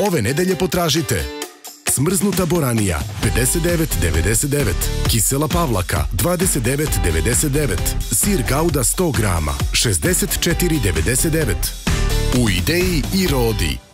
Ove nedelje potražite smrznuta boranija 59,99, kisela pavlaka 29,99, sir gauda 100 grama 64,99. U Ideji i Rodi